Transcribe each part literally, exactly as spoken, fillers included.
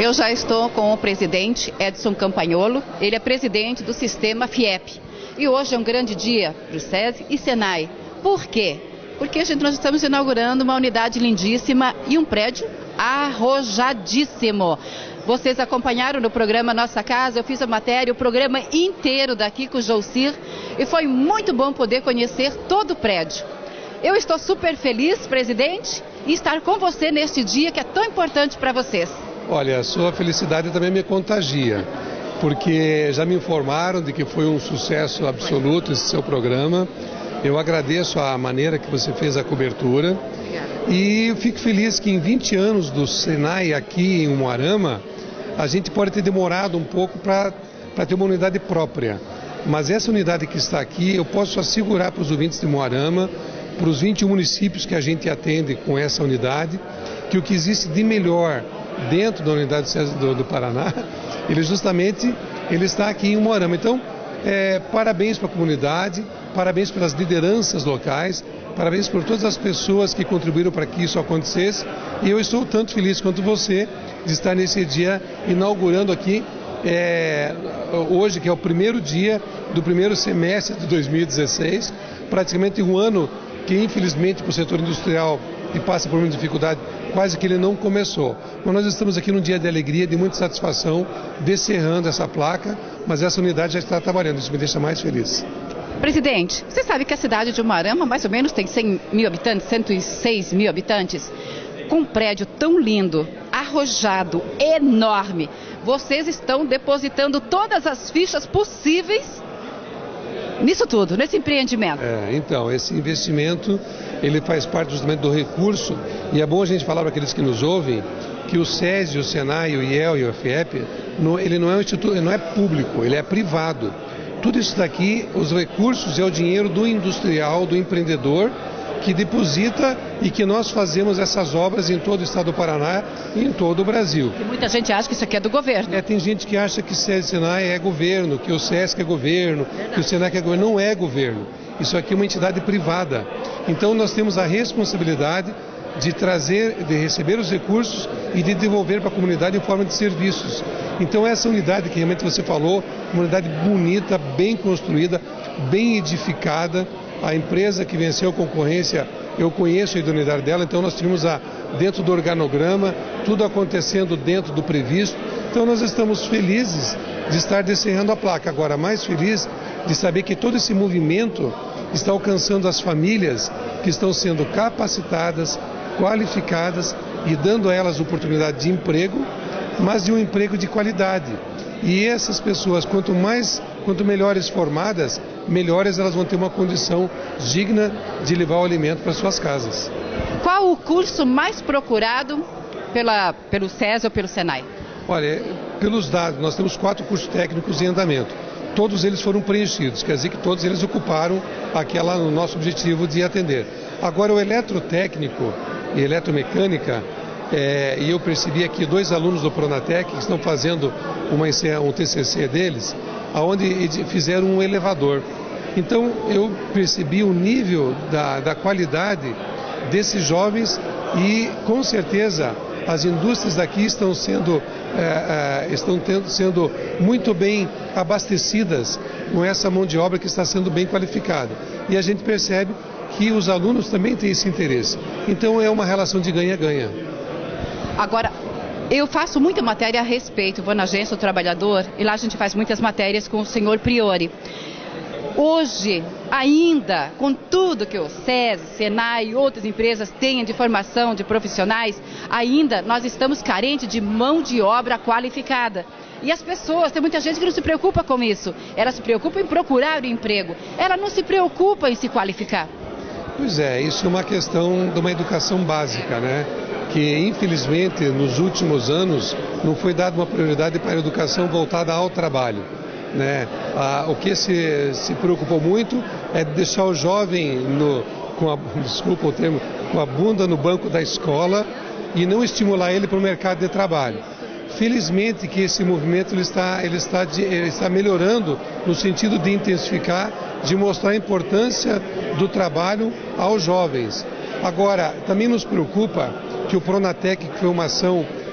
Eu já estou com o presidente Edson Campagnolo, ele é presidente do sistema FIEP. E hoje é um grande dia para o SESI e SENAI. Por quê? Porque a gente, nós estamos inaugurando uma unidade lindíssima e um prédio arrojadíssimo. Vocês acompanharam no programa Nossa Casa, eu fiz a matéria, o programa inteiro daqui com o Jocir, e foi muito bom poder conhecer todo o prédio. Eu estou super feliz, presidente, em estar com você neste dia que é tão importante para vocês. Olha, a sua felicidade também me contagia, porque já me informaram de que foi um sucesso absoluto esse seu programa. Eu agradeço a maneira que você fez a cobertura. Obrigada. E eu fico feliz que em vinte anos do SENAI aqui em Umuarama, a gente pode ter demorado um pouco para ter uma unidade própria. Mas essa unidade que está aqui, eu posso assegurar para os ouvintes de Umuarama, para os vinte e um municípios que a gente atende com essa unidade, que o que existe de melhor dentro da unidade do, do Paraná, ele justamente ele está aqui em Umuarama. Então, é, parabéns para a comunidade, parabéns pelas lideranças locais, parabéns por todas as pessoas que contribuíram para que isso acontecesse. E eu estou tanto feliz quanto você de estar nesse dia inaugurando aqui, é, hoje, que é o primeiro dia do primeiro semestre de dois mil e dezesseis, praticamente um ano que, infelizmente, para o setor industrial que passa por uma dificuldade, quase que ele não começou. Mas nós estamos aqui num dia de alegria, de muita satisfação, descerrando essa placa, mas essa unidade já está trabalhando, isso me deixa mais feliz. Presidente, você sabe que a cidade de Umuarama mais ou menos tem cem mil habitantes, cento e seis mil habitantes, com um prédio tão lindo, arrojado, enorme. Vocês estão depositando todas as fichas possíveis nisso tudo, nesse empreendimento. É, então, esse investimento, ele faz parte justamente do recurso, e é bom a gente falar para aqueles que nos ouvem, que o SESI, o SENAI, o I E L e o FIEP, ele não é um instituto, ele não é público, ele é privado. Tudo isso daqui, os recursos é o dinheiro do industrial, do empreendedor, que deposita e que nós fazemos essas obras em todo o estado do Paraná e em todo o Brasil. E muita gente acha que isso aqui é do governo. É, tem gente que acha que SESI e SENAI é governo, que o SESC é governo, Verdade. que o SENAC é governo. Não é governo. Isso aqui é uma entidade privada. Então nós temos a responsabilidade de trazer, de receber os recursos e de devolver para a comunidade em forma de serviços. Então essa unidade que realmente você falou, uma unidade bonita, bem construída, bem edificada. A empresa que venceu a concorrência, eu conheço a idoneidade dela, então nós tivemos a, dentro do organograma, tudo acontecendo dentro do previsto. Então nós estamos felizes de estar descerrando a placa. Agora, mais feliz de saber que todo esse movimento está alcançando as famílias que estão sendo capacitadas, qualificadas e dando a elas oportunidade de emprego, mas de um emprego de qualidade. E essas pessoas, quanto mais, quanto melhores formadas, melhores elas vão ter uma condição digna de levar o alimento para suas casas. Qual o curso mais procurado pela, pelo SESI ou pelo SENAI? Olha, pelos dados, nós temos quatro cursos técnicos em andamento. Todos eles foram preenchidos, quer dizer que todos eles ocuparam aquela, o nosso objetivo de atender. Agora, o eletrotécnico e eletromecânica, é, e eu percebi aqui dois alunos do Pronatec que estão fazendo uma, um T C C deles, onde fizeram um elevador. Então eu percebi o nível da, da qualidade desses jovens e com certeza as indústrias daqui estão sendo, é, é, estão tendo, sendo muito bem abastecidas com essa mão de obra que está sendo bem qualificada. E a gente percebe que os alunos também têm esse interesse. Então é uma relação de ganha-ganha. Agora, eu faço muita matéria a respeito, vou na Agência do Trabalhador e lá a gente faz muitas matérias com o senhor Priori. Hoje, ainda, com tudo que o SESI, SENAI e outras empresas têm de formação de profissionais, ainda nós estamos carentes de mão de obra qualificada. E as pessoas, tem muita gente que não se preocupa com isso. Ela se preocupa em procurar o emprego. Ela não se preocupa em se qualificar. Pois é, isso é uma questão de uma educação básica, né? Que infelizmente nos últimos anos não foi dada uma prioridade para a educação voltada ao trabalho, né? Ah, o que se, se preocupou muito é deixar o jovem, no, com a, desculpa o termo, com a bunda no banco da escola e não estimular ele para o mercado de trabalho. Felizmente que esse movimento ele está, ele está, ele está melhorando no sentido de intensificar, de mostrar a importância do trabalho aos jovens. Agora, também nos preocupa que o Pronatec, que foi uma ação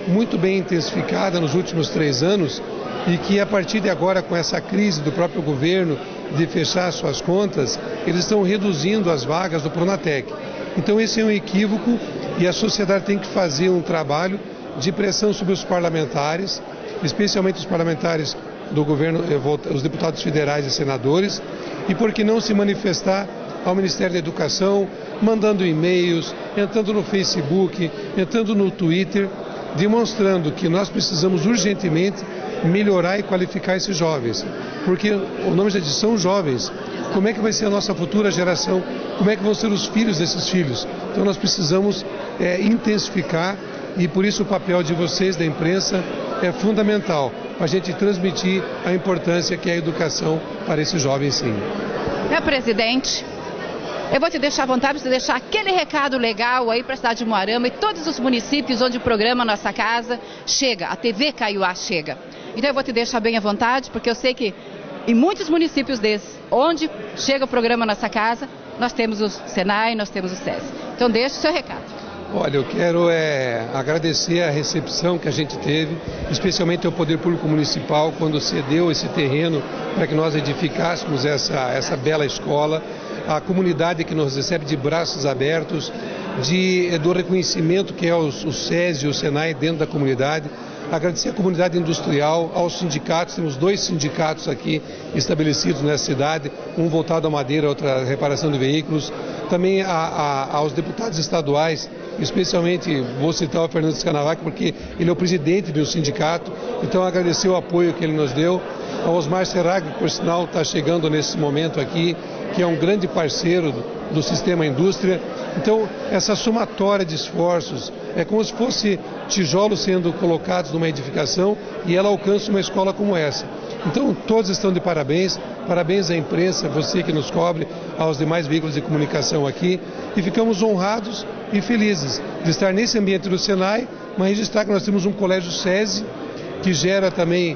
muito bem intensificada nos últimos três anos e que a partir de agora, com essa crise do próprio governo de fechar suas contas, eles estão reduzindo as vagas do Pronatec. Então esse é um equívoco e a sociedade tem que fazer um trabalho de pressão sobre os parlamentares, especialmente os parlamentares do governo, os deputados federais e senadores, e por que não se manifestar ao Ministério da Educação, mandando e-mails, entrando no Facebook, entrando no Twitter, demonstrando que nós precisamos urgentemente melhorar e qualificar esses jovens, porque o nome já diz, são jovens. Como é que vai ser a nossa futura geração? Como é que vão ser os filhos desses filhos? Então nós precisamos é, intensificar e por isso o papel de vocês, da imprensa, é fundamental para a gente transmitir a importância que é a educação para esses jovens, sim. Meu presidente, eu vou te deixar à vontade para você deixar aquele recado legal aí para a cidade de Umuarama e todos os municípios onde o programa Nossa Casa chega, a T V Kaiowá chega. Então eu vou te deixar bem à vontade, porque eu sei que em muitos municípios desses, onde chega o programa Nossa Casa, nós temos o Senai, nós temos o SESI. Então deixe o seu recado. Olha, eu quero é, agradecer a recepção que a gente teve, especialmente ao Poder Público Municipal, quando cedeu esse terreno para que nós edificássemos essa, essa bela escola, a comunidade que nos recebe de braços abertos, de, do reconhecimento que é o, o SESI e o Senai dentro da comunidade. Agradecer à comunidade industrial, aos sindicatos, temos dois sindicatos aqui estabelecidos nessa cidade, um voltado à madeira, outro à reparação de veículos. Também a, a, aos deputados estaduais, especialmente vou citar o Fernando Scanavac, porque ele é o presidente do sindicato, então agradecer o apoio que ele nos deu. Ao Osmar Serag, por sinal, está chegando nesse momento aqui, que é um grande parceiro do, do sistema indústria. Então, essa somatória de esforços é como se fosse tijolos sendo colocados numa edificação e ela alcança uma escola como essa. Então, todos estão de parabéns, parabéns à imprensa, você que nos cobre, aos demais veículos de comunicação aqui, e ficamos honrados e felizes de estar nesse ambiente do Senai, mas registrar que nós temos um colégio SESI, que gera também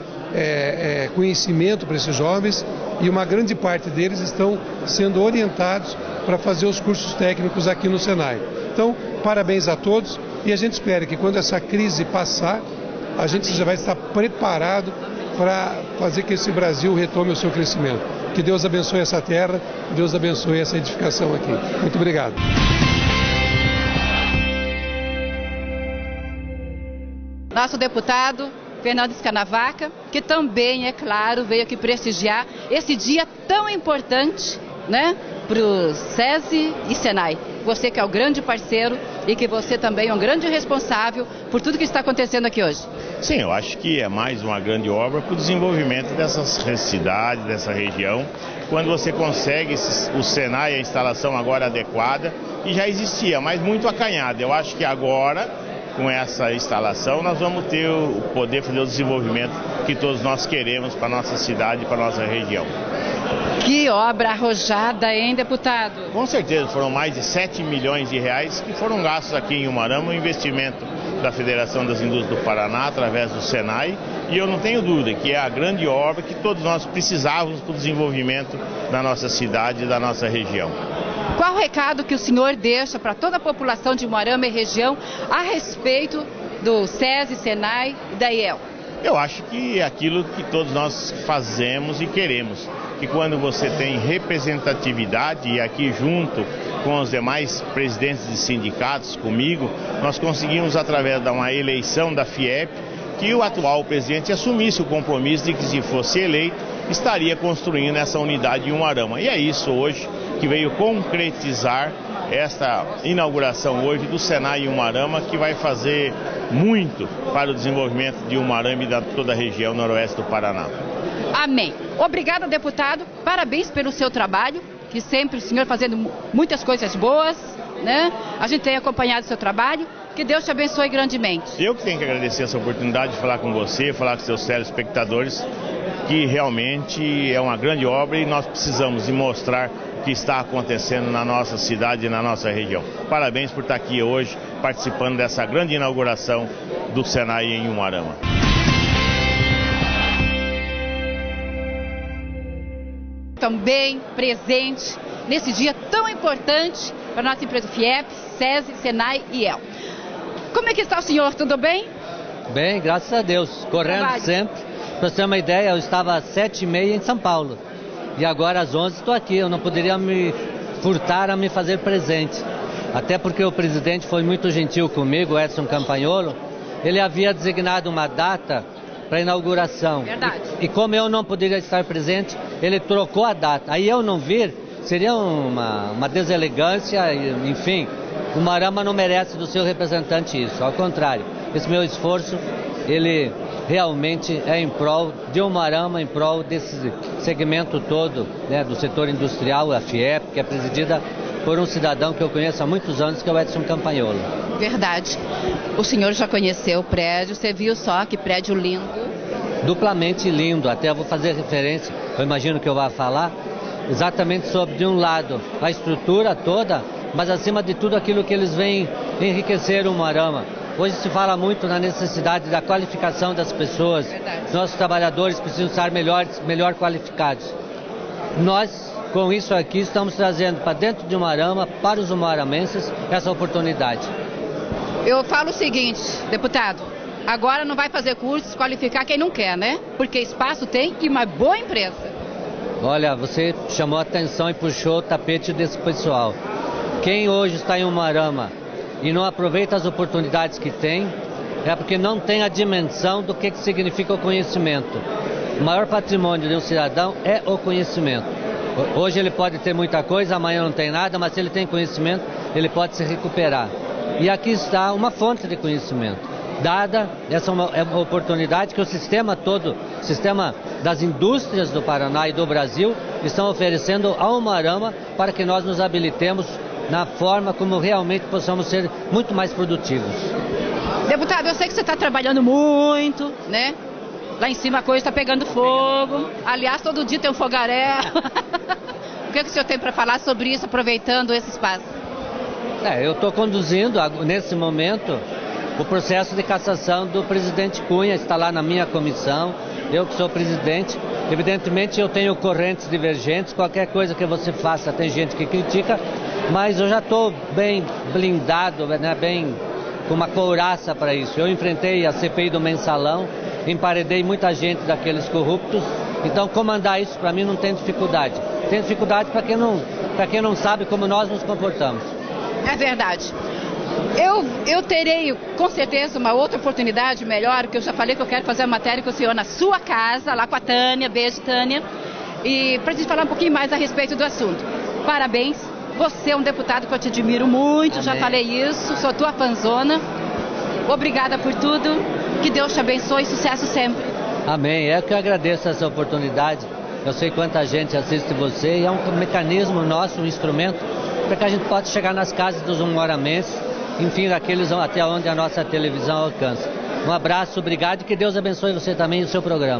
é, é, conhecimento para esses jovens, e uma grande parte deles estão sendo orientados para fazer os cursos técnicos aqui no Senai. Então, parabéns a todos, e a gente espera que quando essa crise passar, a gente já vai estar preparado para fazer que esse Brasil retome o seu crescimento. Que Deus abençoe essa terra, que Deus abençoe essa edificação aqui. Muito obrigado. Nosso deputado Fernando Scanavac, que também, é claro, veio aqui prestigiar esse dia tão importante, né, para o SESI e Senai. Você que é o grande parceiro e que você também é um grande responsável por tudo que está acontecendo aqui hoje. Sim, eu acho que é mais uma grande obra para o desenvolvimento dessas cidades, dessa região, quando você consegue o Senai, a instalação agora adequada, e já existia, mas muito acanhada. Eu acho que agora, com essa instalação, nós vamos ter o poder fazer o desenvolvimento que todos nós queremos para a nossa cidade e para a nossa região. Que obra arrojada, hein, deputado? Com certeza, foram mais de sete milhões de reais que foram gastos aqui em Umuarama, um investimento da Federação das Indústrias do Paraná, através do Senai, e eu não tenho dúvida que é a grande obra que todos nós precisávamos para o desenvolvimento da nossa cidade e da nossa região. Qual o recado que o senhor deixa para toda a população de Umuarama e região a respeito do SESI, Senai e da I E L? Eu acho que é aquilo que todos nós fazemos e queremos, que quando você tem representatividade, e aqui junto com os demais presidentes de sindicatos, comigo, nós conseguimos, através de uma eleição da FIEP, que o atual presidente assumisse o compromisso de que, se fosse eleito, estaria construindo essa unidade em Umuarama. E é isso hoje que veio concretizar esta inauguração hoje do Senai em Umuarama, que vai fazer muito para o desenvolvimento de Umuarama e da toda a região noroeste do Paraná. Amém. Obrigada, deputado. Parabéns pelo seu trabalho, que sempre o senhor fazendo muitas coisas boas, né? A gente tem acompanhado o seu trabalho. Que Deus te abençoe grandemente. Eu que tenho que agradecer essa oportunidade de falar com você, falar com seus telespectadores, que realmente é uma grande obra e nós precisamos de mostrar o que está acontecendo na nossa cidade e na nossa região. Parabéns por estar aqui hoje, participando dessa grande inauguração do Senai em Umuarama. Também presente nesse dia tão importante para a nossa empresa FIEP, SESI, Senai e I E L. Como é que está o senhor? Tudo bem? Bem, graças a Deus, correndo Trabalho. sempre. Para você ter uma ideia, eu estava às sete e meia em São Paulo. E agora às onze estou aqui. Eu não poderia me furtar a me fazer presente. Até porque o presidente foi muito gentil comigo, Edson Campagnolo. Ele havia designado uma data para a inauguração. Verdade. E, e como eu não poderia estar presente, ele trocou a data. Aí eu não vir, seria uma, uma deselegância, enfim. O Umuarama não merece do seu representante isso. Ao contrário, esse meu esforço, ele realmente é em prol de Umuarama, em prol desse segmento todo, né, do setor industrial, a FIEP, que é presidida por um cidadão que eu conheço há muitos anos, que é o Edson Campagnolo. Verdade. O senhor já conheceu o prédio, você viu só que prédio lindo. Duplamente lindo, até eu vou fazer referência, eu imagino que eu vá falar, exatamente sobre, de um lado, a estrutura toda, mas acima de tudo aquilo que eles vêm enriquecer o Umuarama. Hoje se fala muito na necessidade da qualificação das pessoas. Verdade. Nossos trabalhadores precisam estar melhores, melhor qualificados. Nós, com isso aqui, estamos trazendo para dentro de Umuarama, para os umuaramenses, essa oportunidade. Eu falo o seguinte, deputado, agora não vai fazer cursos, qualificar quem não quer, né? Porque espaço tem e uma boa empresa. Olha, você chamou a atenção e puxou o tapete desse pessoal. Quem hoje está em Umuarama e não aproveita as oportunidades que tem, é porque não tem a dimensão do que significa o conhecimento. O maior patrimônio de um cidadão é o conhecimento. Hoje ele pode ter muita coisa, amanhã não tem nada, mas se ele tem conhecimento, ele pode se recuperar. E aqui está uma fonte de conhecimento. Dada essa é uma oportunidade que o sistema todo, o sistema das indústrias do Paraná e do Brasil, estão oferecendo ao Umuarama para que nós nos habilitemos na forma como realmente possamos ser muito mais produtivos. Deputado, eu sei que você está trabalhando muito, né? Lá em cima a coisa está pegando fogo. Aliás, todo dia tem um fogaréu. O que, é que o senhor tem para falar sobre isso, aproveitando esse espaço? É, eu estou conduzindo, nesse momento, o processo de cassação do presidente Cunha. Está lá na minha comissão, eu que sou presidente. Evidentemente eu tenho correntes divergentes, qualquer coisa que você faça tem gente que critica, mas eu já estou bem blindado, né, bem com uma couraça para isso. Eu enfrentei a C P I do Mensalão, emparedei muita gente daqueles corruptos, então comandar isso para mim não tem dificuldade. Tem dificuldade para quem não, para quem não sabe como nós nos comportamos. É verdade. Eu, eu terei com certeza uma outra oportunidade melhor, porque eu já falei que eu quero fazer a matéria com o senhor na sua casa, lá com a Tânia, beijo Tânia, e para a gente falar um pouquinho mais a respeito do assunto. Parabéns, você é um deputado que eu te admiro muito, Amém. Já falei isso, sou tua fanzona. Obrigada por tudo, que Deus te abençoe e sucesso sempre. Amém, é que eu agradeço essa oportunidade. Eu sei quanta gente assiste você e é um mecanismo nosso, um instrumento para que a gente possa chegar nas casas dos umuaramenses, enfim, daqueles até onde a nossa televisão alcança. Um abraço, obrigado e que Deus abençoe você também e o seu programa.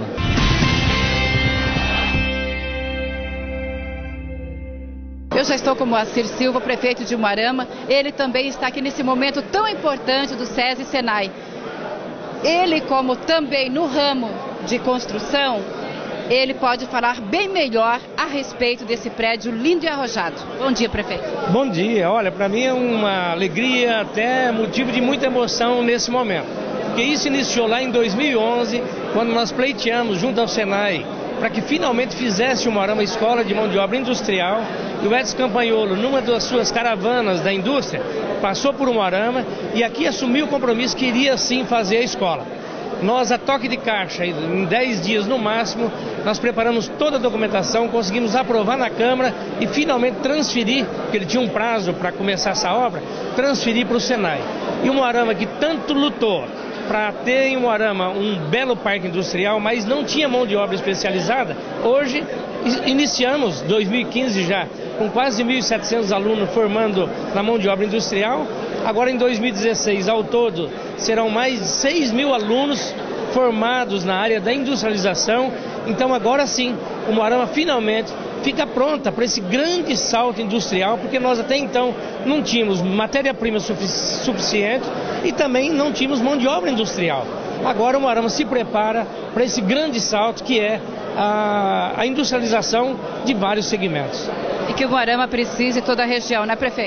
Eu já estou com o Moacir Silva, prefeito de Umuarama. Ele também está aqui nesse momento tão importante do SESI e SENAI. Ele, como também no ramo de construção, ele pode falar bem melhor a respeito desse prédio lindo e arrojado. Bom dia, prefeito. Bom dia. Olha, para mim é uma alegria, até motivo de muita emoção nesse momento. Porque isso iniciou lá em dois mil e onze, quando nós pleiteamos junto ao SENAI para que finalmente fizesse o Umuarama Escola de Mão de Obra Industrial. E o Edson Campagnolo, numa das suas caravanas da indústria, passou por Umuarama e aqui assumiu o compromisso que iria sim fazer a escola. Nós, a toque de caixa, em dez dias no máximo, nós preparamos toda a documentação, conseguimos aprovar na Câmara e finalmente transferir, porque ele tinha um prazo para começar essa obra, transferir para o SENAI. E o Umuarama, que tanto lutou para ter em Umuarama um belo parque industrial, mas não tinha mão de obra especializada, hoje iniciamos, dois mil e quinze já, com quase mil e setecentos alunos formando na mão de obra industrial. Agora em dois mil e dezesseis, ao todo, serão mais de seis mil alunos formados na área da industrialização. Então agora sim, o Umuarama finalmente fica pronta para esse grande salto industrial, porque nós até então não tínhamos matéria-prima sufici- suficiente e também não tínhamos mão de obra industrial. Agora o Umuarama se prepara para esse grande salto que é a, a industrialização de vários segmentos. E que o Umuarama precisa e toda a região, né, prefeito?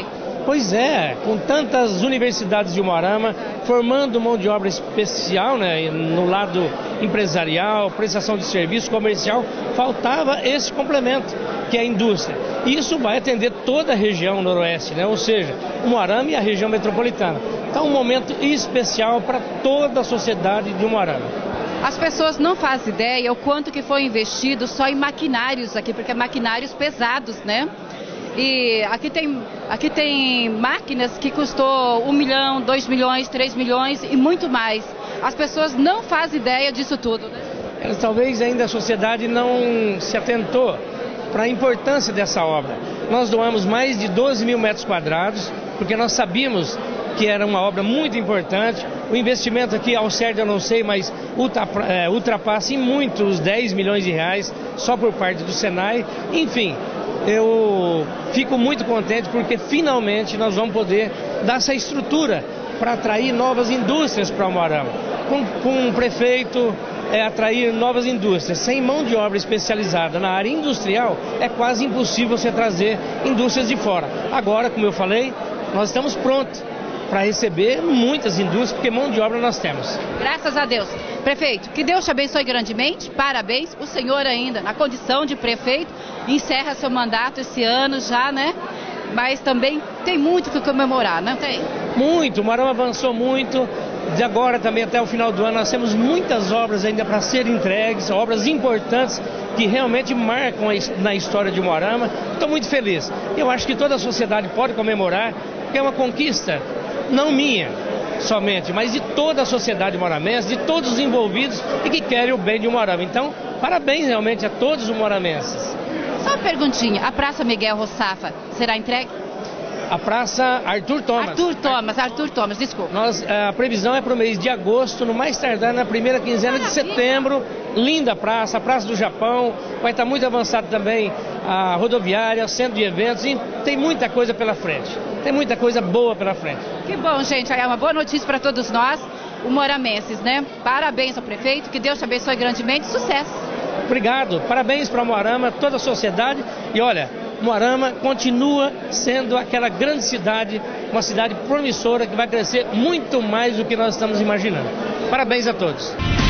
Pois é, com tantas universidades de Umuarama, formando mão de obra especial, né, no lado empresarial, prestação de serviço comercial, faltava esse complemento, que é a indústria. E isso vai atender toda a região noroeste, né, ou seja, Umuarama e a região metropolitana. Então, um momento especial para toda a sociedade de Umuarama. As pessoas não fazem ideia o quanto que foi investido só em maquinários aqui, porque é maquinários pesados, né? E aqui tem, aqui tem máquinas que custou um milhão, dois milhões, três milhões e muito mais. As pessoas não fazem ideia disso tudo, né? É, talvez ainda a sociedade não se atentou para a importância dessa obra. Nós doamos mais de doze mil metros quadrados, porque nós sabíamos que era uma obra muito importante. O investimento aqui, ao certo eu não sei, mas ultrapassa em muito os dez milhões de reais, só por parte do Senai. Enfim, eu fico muito contente porque finalmente nós vamos poder dar essa estrutura para atrair novas indústrias para Umuarama. Com, com o prefeito é, atrair novas indústrias. Sem mão de obra especializada na área industrial, é quase impossível você trazer indústrias de fora. Agora, como eu falei, nós estamos prontos para receber muitas indústrias, porque mão de obra nós temos. Graças a Deus. Prefeito, que Deus te abençoe grandemente, parabéns. O senhor ainda, na condição de prefeito, encerra seu mandato esse ano já, né? Mas também tem muito que comemorar, não tem? Muito, o Umuarama avançou muito. De agora também até o final do ano nós temos muitas obras ainda para serem entregues, obras importantes que realmente marcam a, na história de Umuarama. Estou muito feliz. Eu acho que toda a sociedade pode comemorar, porque é uma conquista não minha somente, mas de toda a sociedade umuaramense, de todos os envolvidos e que querem o bem de Umuarama. Então, parabéns realmente a todos os umuaramenses. Só uma perguntinha, a Praça Miguel Rossafa será entregue? A Praça Arthur Thomas. Arthur Thomas, Arthur Thomas, desculpa. Nós, a previsão é para o mês de agosto, no mais tardar na primeira quinzena de setembro. Linda praça, a Praça do Japão, vai estar muito avançado também a rodoviária, centro de eventos, e tem muita coisa pela frente. Tem muita coisa boa pela frente. Que bom, gente, é uma boa notícia para todos nós, umuaramenses, né? Parabéns ao prefeito, que Deus te abençoe grandemente, sucesso. Obrigado, parabéns para Umuarama, toda a sociedade, e olha, Umuarama continua sendo aquela grande cidade, uma cidade promissora que vai crescer muito mais do que nós estamos imaginando. Parabéns a todos.